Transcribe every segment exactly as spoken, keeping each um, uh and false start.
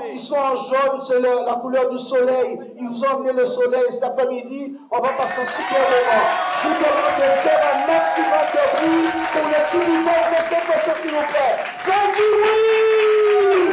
Ils sont en jaune, c'est la couleur du soleil. Ils vous ont amené le soleil. Cet après-midi, on va passer un super moment. Je vous demande de faire un maximum de bruit pour le Trinidad. Laissez passer, s'il vous plaît. Faites du bruit!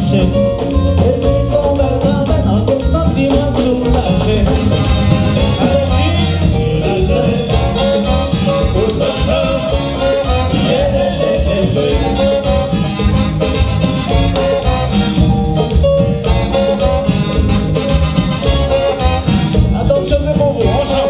marcher. Et si son bel maintenant comme sentiment soulagé. Attention, c'est pour vous, on chante.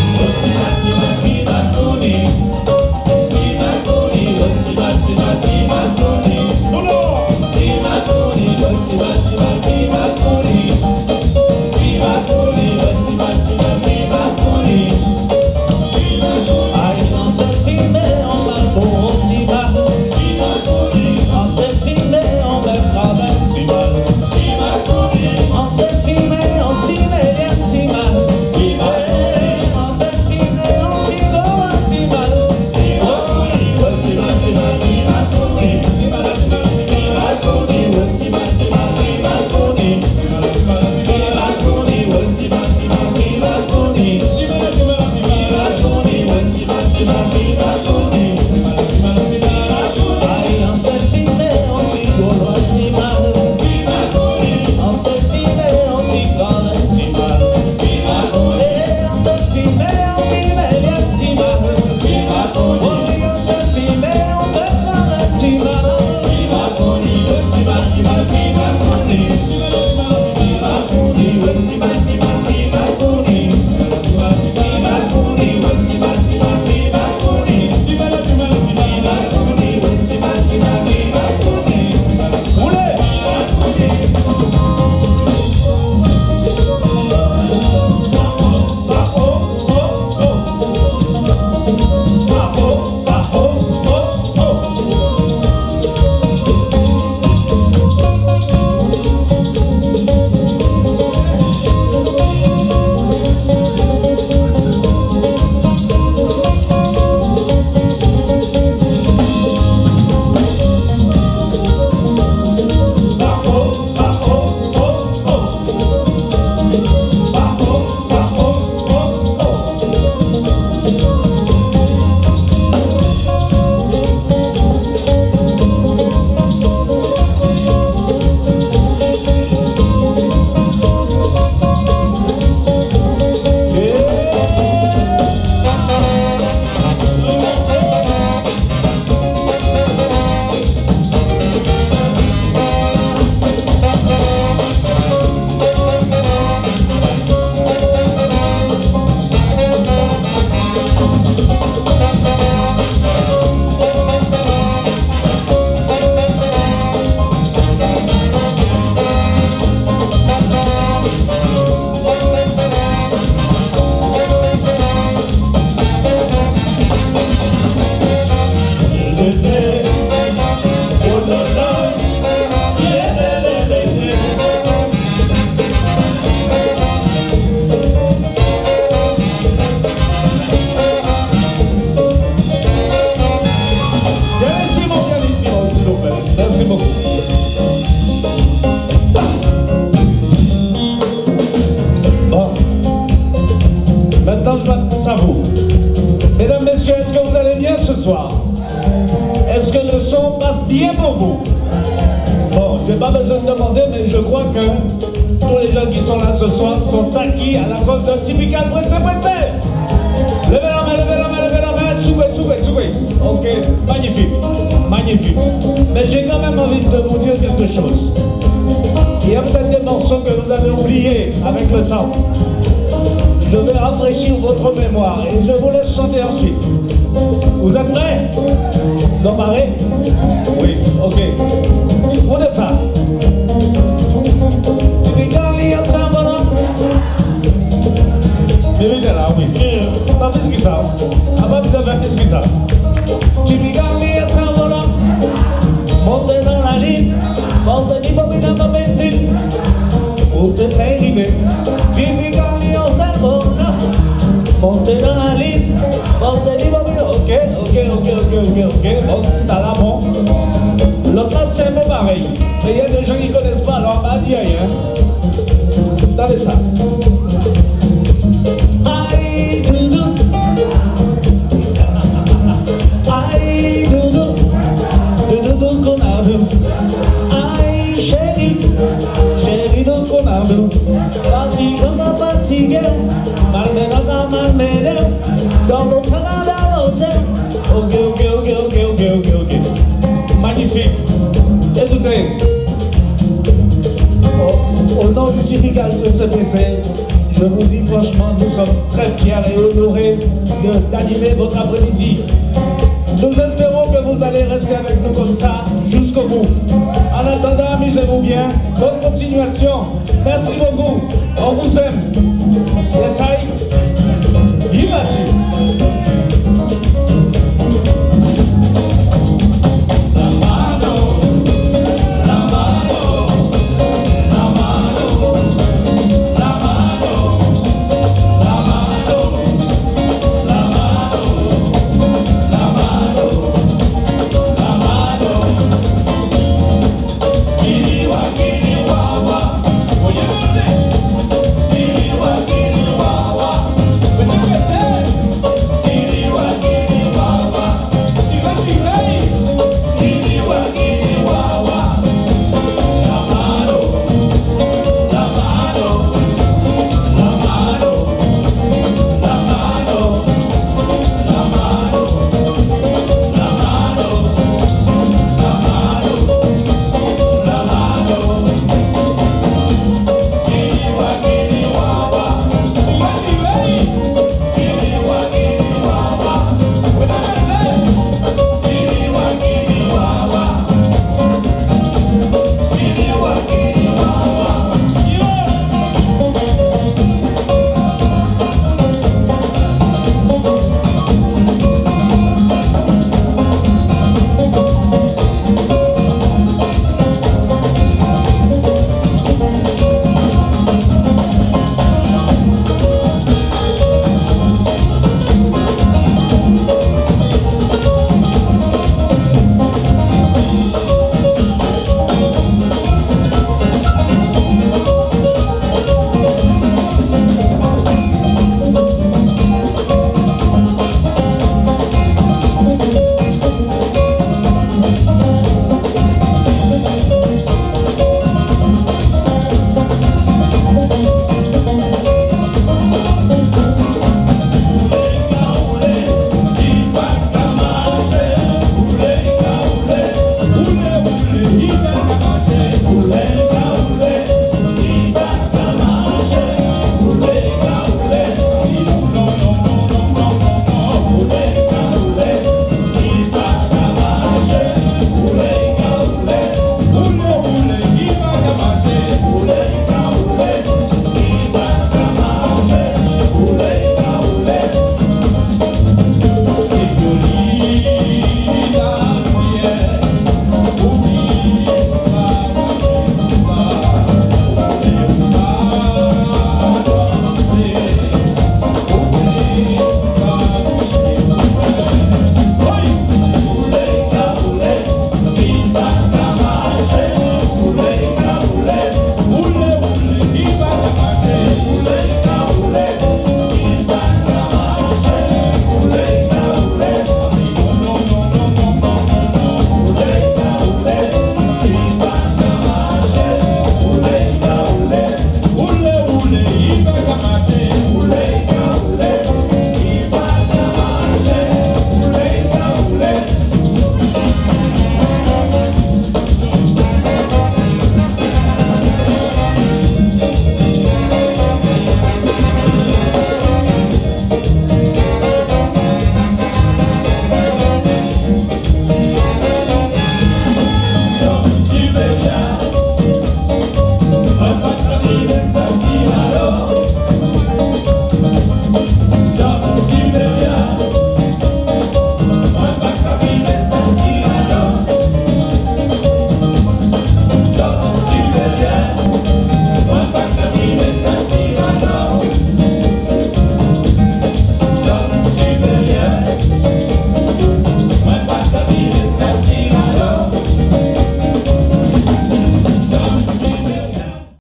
Est-ce que le son passe bien pour vous? Bon, je n'ai pas besoin de demander, mais je crois que tous les gens qui sont là ce soir sont acquis à la cause d'un typical pressé pressé. Levez la main, levez la main, levez la main, souvez, souvez, souvez. Ok, magnifique, magnifique. Mais j'ai quand même envie de vous dire quelque chose. Il y a peut-être des morceaux que vous avez oubliés avec le temps. Je vais rafraîchir votre mémoire et je vous laisse chanter ensuite. Vous êtes prêts? Vous embarrez? Oui, ok. Prenez ça. Bébé là, oui. Pas plus que ça. Avant vous avez plus que ça. Tu me gagnes sans volant. Montez dans la ligne. Montez dans la ligne. Pour te faire arriver. Tu me gagnes sans volant. Montez dans la ligne. Montez dans la ligne. Ok, ok, ok, ok, ok, ok. Bon, t'as la bon. Le cas c'est un peu pareil. Mais il y a des gens qui ne connaissent pas, alors on va dire rien. Attendez ça. Aïe, doudou. Aïe, doudou. Doudou qu'on a vu. Aïe, chérie. nous. Parti comme un fatigué, malmené comme malmené, dans notre travail à l'hôtel. Ok, ok, ok, ok, ok, ok, ok. Magnifique. Écoutez, au, au nom du Typical de C P C, je vous dis franchement, nous sommes très fiers et honorés d'animer votre après-midi. Nous espérons que vous allez rester avec nous comme ça jusqu'au bout. En attendant, amusez-vous bien. Bonne continuation. Merci beaucoup. On vous aime. Yes, I. Il va